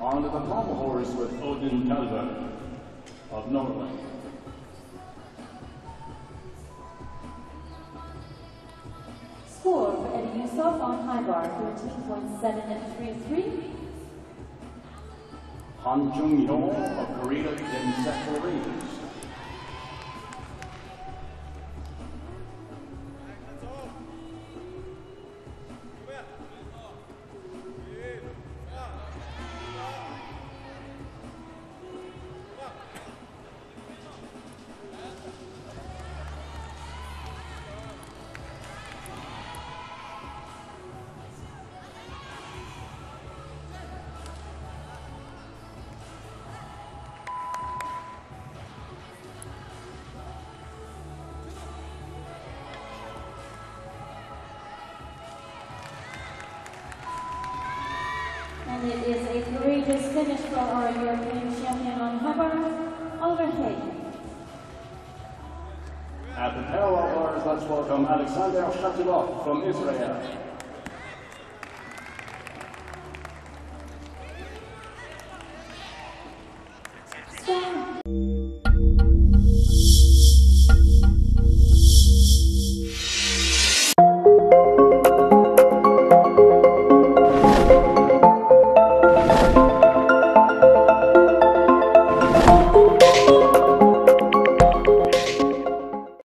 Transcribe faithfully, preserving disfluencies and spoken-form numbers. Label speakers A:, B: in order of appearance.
A: On to the pommel horse with Odin Kalberg of Norway.
B: Score for Eddie Yusuf on high bar, thirteen point seven three three.
A: Han Jung-yong of Korea in Central Range.
B: And it is a courageous finish for our European champion on high bar, Oliver Hay.
A: At the parallel bars, let's welcome Alexander Shatilov from Israel.